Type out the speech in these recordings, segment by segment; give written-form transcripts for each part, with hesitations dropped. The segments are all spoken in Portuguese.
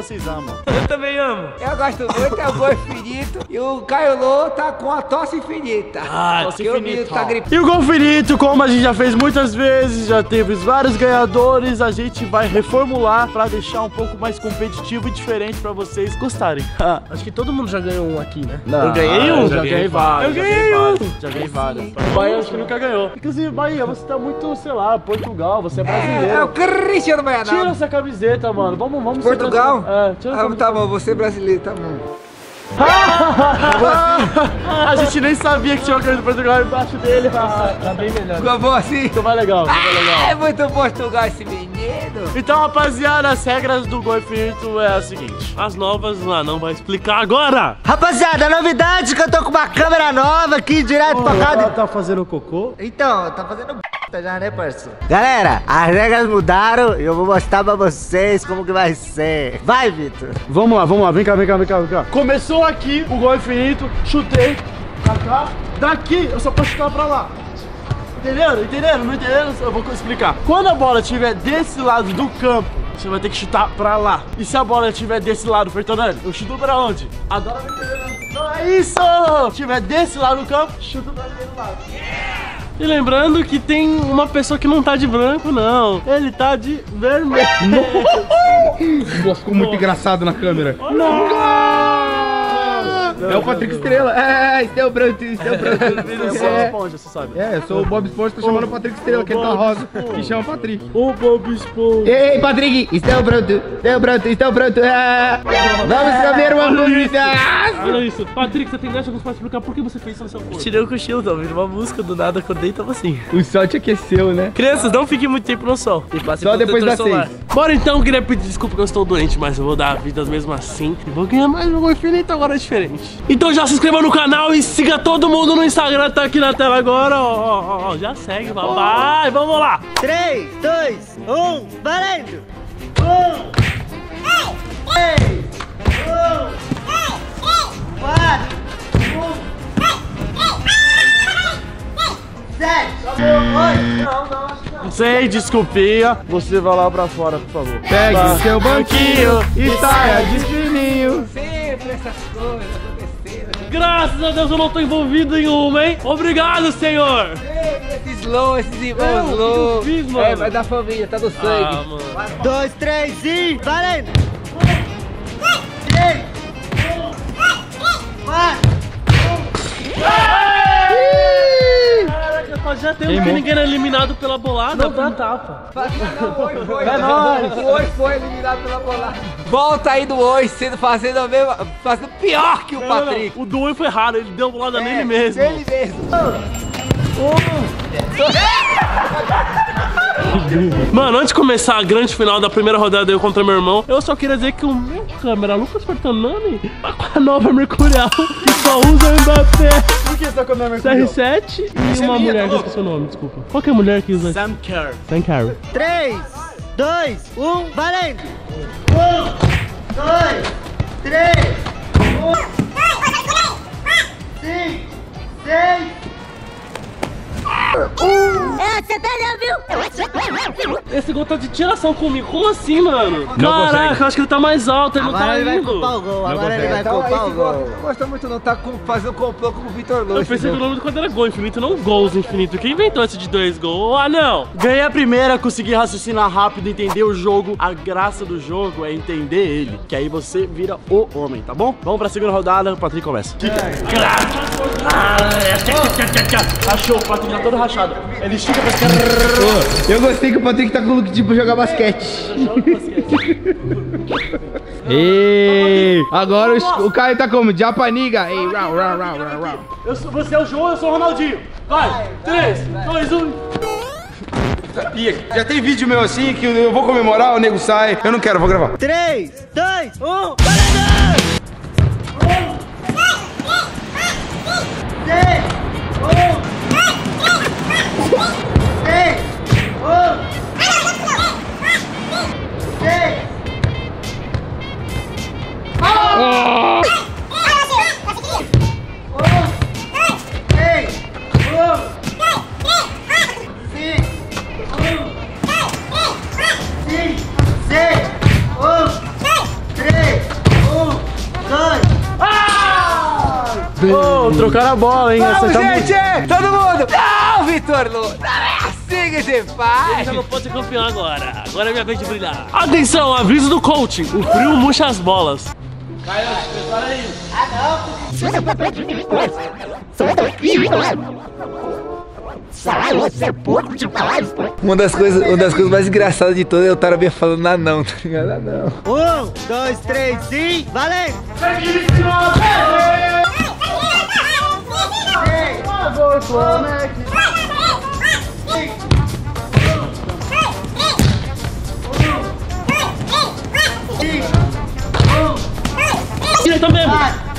vocês amam. Eu também amo. Eu gosto muito, é o gol infinito. E o Caio Lô tá com a tosse infinita. Tosse o menino infinita. tá gripado. E o Gol Infinito, como a gente já fez muitas vezes, já teve vários ganhadores, a gente vai reformular pra deixar um pouco mais competitivo e diferente pra vocês gostarem. Acho que todo mundo já ganhou um aqui, né? Não, eu ganhei um. Já ganhei vários. Eu ganhei um. Já ganhei vários. O Bahia acho que nunca ganhou. Inclusive, Bahia, você tá muito, sei lá, Portugal, você é brasileiro. É o Cristiano Tira Baianal. essa camiseta, mano. Vamos ser Portugal? brasileiro. Tira essa camiseta. Tá bom, você é brasileiro, tá bom. A gente nem sabia que tinha uma camisa do Portugal embaixo dele. Tá bem melhor. Ficou bom assim? Ficou mais legal, ficou mais legal. É muito Portugal esse menino. Então, rapaziada, as regras do Gol Infinito é a seguinte. As novas lá, não vai explicar agora. Rapaziada, a novidade é que eu tô com uma câmera nova aqui, direto pra cá. Ela tá fazendo cocô? Então, tá fazendo b****, já, né, parceiro? Galera, as regras mudaram e eu vou mostrar pra vocês como que vai ser. Vai, Vitor. Vamos lá, vem cá. Começou aqui o Gol Infinito, chutei pra cá, daqui eu só posso chutar pra lá. Entenderam? Não entenderam? Eu vou explicar. Quando a bola estiver desse lado do campo, você vai ter que chutar pra lá. E se a bola estiver desse lado, Fertonelli, eu chuto pra onde? Agora vai entender. Não é isso! Se estiver desse lado do campo, chuto pra aquele lado. E lembrando que tem uma pessoa que não tá de branco, não. Ele tá de vermelho. Nossa, ficou muito engraçado na câmera. É o Patrick Estrela. Esse é o Branco, esse é o Branco. Eu sou a esponja, você sabe. Eu sou o Bob Esponja, tô chamando o Patrick Estrela, que ele tá rosa. E chama o Patrick. Ô, Bob Esponja. Ei, Patrick, estão pronto. Vamos comer uma comida. Olha isso. Patrick, você tem 10 segundos pra explicar por que você fez isso no seu corpo. Tirei o cochilo, tá ouvindo uma música, do nada acordei e tava assim. O sol te aqueceu, né? Crianças, não fiquem muito tempo no sol. E passem Só depois das protetor 6. Bora então, queria pedir desculpa que eu estou doente, mas eu vou dar a vida mesmo assim. E vou ganhar mais um Gol Infinito agora diferente. Então já se inscreva no canal e siga todo mundo no Instagram, tá aqui na tela agora, ó. Já segue, papai. Vamos lá. 3, 2, 1, valendo! 4, 7, 8. Sem desculpinha, você vai lá pra fora, por favor. Pegue o seu banquinho e saia de fininho. Sempre essas coisas aconteceram. Graças a Deus eu não tô envolvido em uma, hein? Obrigado, Senhor. Sempre esses low, esses irmãos Eu, low. o que eu fiz, mano? É, vai da família, tá do sangue. Mano. 2, 3 e valendo! 3, 4. Já tem que ninguém é eliminado pela bolada pra tapa. É nóis. O Oi foi eliminado pela bolada. Volta aí do Oi, fazendo a mesma, fazendo pior que o Patrick. O do Oi foi raro, ele deu bolada nele mesmo. Ele mesmo. Mano, antes de começar a grande final da primeira rodada eu contra meu irmão, eu só queria dizer que o meu câmera, Lucas Fortanani, tá com a nova Mercurial, que só usa o Mbappé. Por que você tá com a minha Mercurial? CR7 e uma mulher, que eu esqueci o nome, desculpa. Qual que é a mulher que usa? Sam Kerr. Sam Carey. 3, 2, 1, valendo! 1, 2, 3, 4, 5, 6. Você perdeu, viu? Esse gol tá de tiração comigo, como assim, mano? Não Caraca, consegue. eu acho que ele tá mais alto, ele não Agora tá ele vai indo. culpar o gol, agora ele consegue. vai Então, culpar o esse gol gol. não gosta muito não, tá fazendo complô com o Vitor Lô. Eu pensei que o nome do quadro era Gol Infinito, não Gols Infinito. Quem inventou esse de 2 gols? Ah, não! Ganhei a primeira, consegui raciocinar rápido, entender o jogo. A graça do jogo é entender ele, que aí você vira o homem, tá bom? Vamos pra segunda rodada, o Patrick começa. Achou, o Patrick tá todo rachado. Ele estica pra esquerda. Eu gostei que o Patrick tá com o look tipo jogar basquete. Ei, agora o Caio tá como? Japaniga. Ei, rau. Você é o João, eu sou o Ronaldinho. Vai, 3, 2, 1. Já tem vídeo meu assim que eu vou comemorar, o nego sai. Eu não quero, vou gravar. 3, 2, 1, valendo! 3, 3, trocaram a bola, hein? Vamos, Essa tá muito- gente! Todo mundo! Não, Vitor Lu! Não é assim que se faz! Eu não posso ser campeão agora. Agora é minha vez de brilhar. Atenção, aviso do coaching. O frio murcha as bolas. Uma das coisas mais engraçadas de todas é o Tarabia falando anão, tá ligado? Anão. 1, 2, 3 e valendo! Direita mesmo.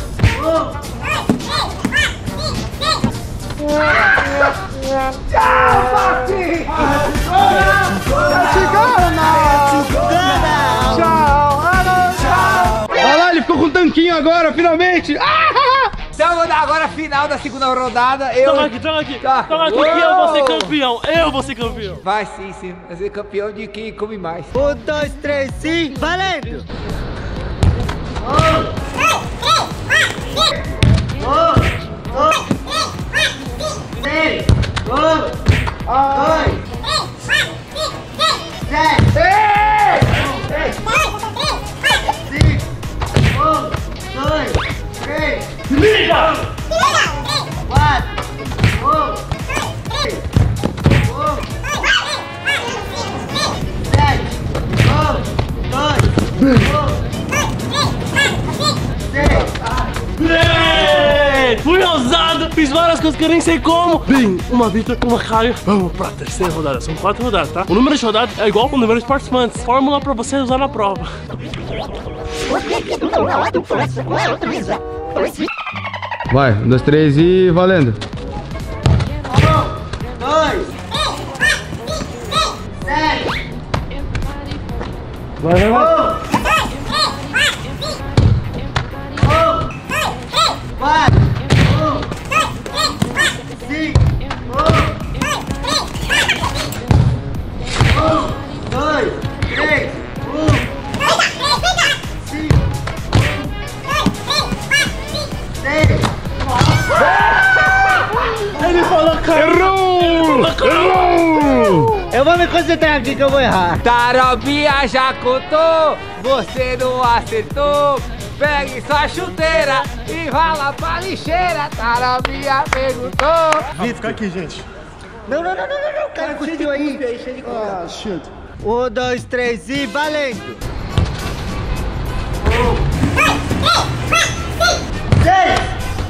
Olha lá, ele ficou com um tanquinho agora, finalmente. Então eu vou dar agora a final da segunda rodada. Toma aqui. Tá. Toma aqui que eu vou ser campeão. Eu vou ser campeão. Vai sim. Vai ser campeão de quem come mais. 1, 2, 3 e valendo! Fui ousado, fiz várias coisas que eu nem sei como. Bem, uma Vitor, uma Caio. Vamos pra terceira rodada. São 4 rodadas, tá? O número de rodadas é igual ao número de participantes. Fórmula pra você usar na prova. Vai, 1, 2, 3 e valendo. 2, 7, Vai. 4, 5, 2, 3, 5, 6. Ele falou, cara. Errou! Eu vou me concentrar aqui que eu vou errar. Tarobinha já contou, você não acertou. Pegue sua chuteira e vá lá pra lixeira. Tarobinha perguntou. Vamos ficar aqui, gente. Não, cara, cuspiu aí. Ah, shit. 1, 2, 3 e valendo! 6,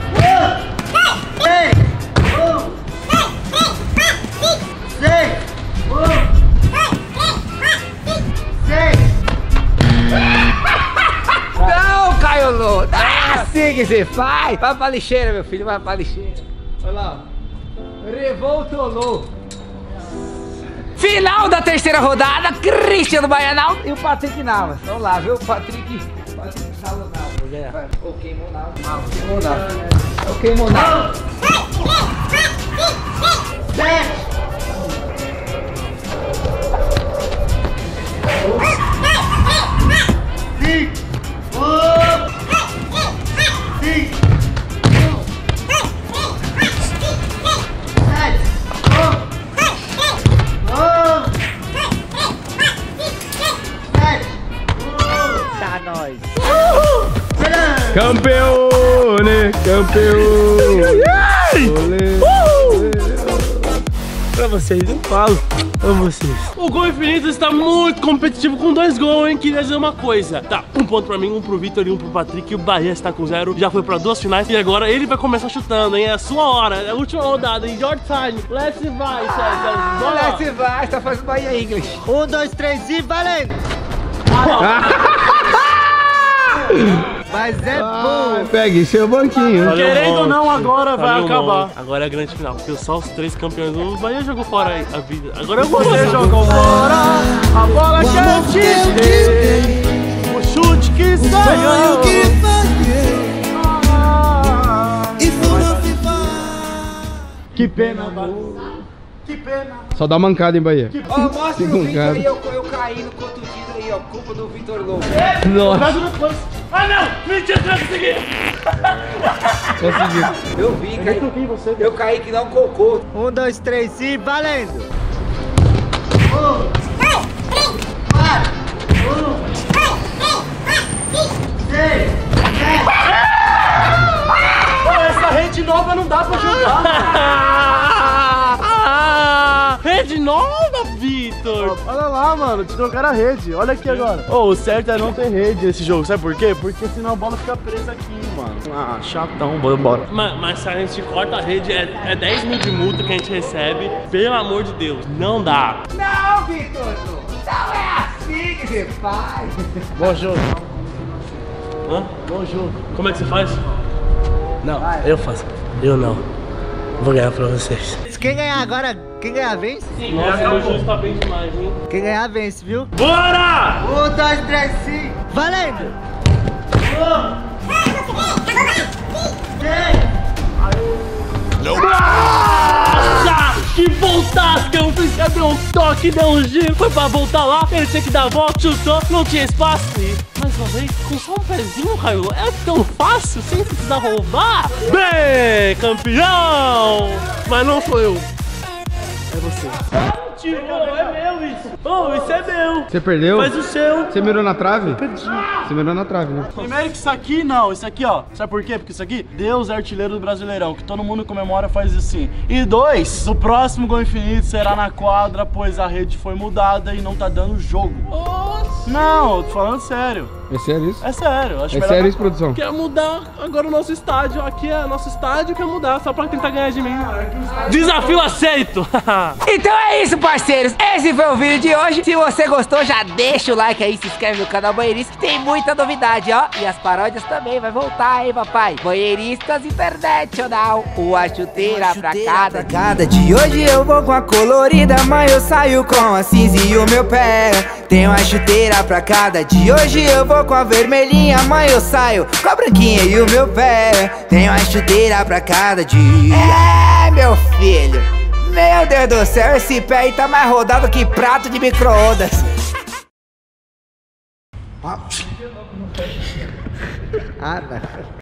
6. Não, Caiolô, não é assim que você faz. Vai pra lixeira, meu filho, vai pra lixeira. Olha lá, ó. Revoltolô. Final da terceira rodada, Cristiano Baianal e o Patrick Navas. Vamos lá, viu? Patrick Salonal. Ok, Monal. Ok, Monal. 7. Tá nós. Campeone! Pra vocês, eu falo. Pra vocês. O Gol Infinito está muito competitivo com 2 gols, hein? Queria dizer uma coisa. Tá, 1 ponto pra mim, 1 pro Vitor e 1 pro Patrick. O Bahia está com 0. Já foi pra 2 finais. E agora ele vai começar chutando, hein? É a sua hora. É a última rodada, hein? Your time. Let's vai, Sérgio. Let's vai, tá fazendo Bahia English. 1, 2, 3 e valendo! Mas é bom! Pegue seu banquinho. Querendo ou não, agora vai acabar. Agora é a grande final. Porque só os 3 campeões. O Bahia jogou fora aí a vida. Agora eu vou Você fazer. jogou fora a bola que eu te dei, o chute que saiu. Que pena, Que pena. Só dá mancada em Bahia. Ó, mostra Que o vídeo mancada. aí, eu caí no contundido aí, ó. Culpa do Vitor Lobo. Nossa, Traz depois. Ah, não! Mentira, você vai conseguir! consegui. Eu vi, Eu caí. toquei em você. Eu caí que não cocô. 1, 2, 3 e valendo! Pô, essa rede nova não dá pra jogar, mano. Rede nova, Vitor! Olha lá, mano, te trocaram a rede. Olha aqui agora. Ô, o certo é não ter rede nesse jogo. Sabe por quê? Porque senão a bola fica presa aqui, mano. Ah, chatão. Bora. Mas se a gente corta a rede, é 10 mil de multa que a gente recebe. Pelo amor de Deus, não dá. Não, Vitor Lobo. Não é assim que você faz. Bom jogo. Hã? Bom jogo. Como é que você faz? Não, eu faço. Eu não. Vou ganhar pra vocês. Quem ganhar agora, quem ganhar vence? Nossa, o juiz tá bem demais, hein? Quem ganhar vence, viu? Bora! 1, 2, 3 e valendo! Nossa! Que voltasse! Que eu fiz, deu um toque, deu um giro. Foi pra voltar lá, ele tinha que dar a volta, chutou, não tinha espaço. E mais uma vez, com só um pezinho, Caio. É tão fácil, sem precisar roubar. Bem, campeão! Mas não sou eu. É você. É meu isso. Oh, isso é meu. Você perdeu? Faz o seu. Você mirou na trave? Perdi. Você mirou na trave, né? Primeiro que isso aqui não, isso aqui ó, sabe por quê? Porque isso aqui, Deus é artilheiro do Brasileirão, que todo mundo comemora, faz assim. E 2, o próximo gol infinito será na quadra, pois a rede foi mudada e não tá dando jogo. Nossa. Não, eu tô falando sério. É sério isso? É sério, acho É melhor sério na isso, produção? Quer mudar agora o nosso estádio. Aqui é nosso estádio, quer mudar só pra tentar ganhar de mim. Desafio aceito! Então é isso, parceiros. Esse foi o vídeo de hoje. Se você gostou, já deixa o like aí, se inscreve no canal Banheirista, que tem muita novidade, ó. E as paródias também, vai voltar, hein, papai? Banheiristas International, uma chuteira pra cada. De hoje eu vou com a colorida, mas eu saio com a cinza e o meu pé. Tem uma chuteira pra cada. De hoje eu vou com a vermelhinha, mas eu saio com a branquinha e o meu pé. Tem uma chuteira pra cada dia. É, meu filho. Meu Deus do céu, esse pé aí tá mais rodado que prato de micro-ondas. Ah, não.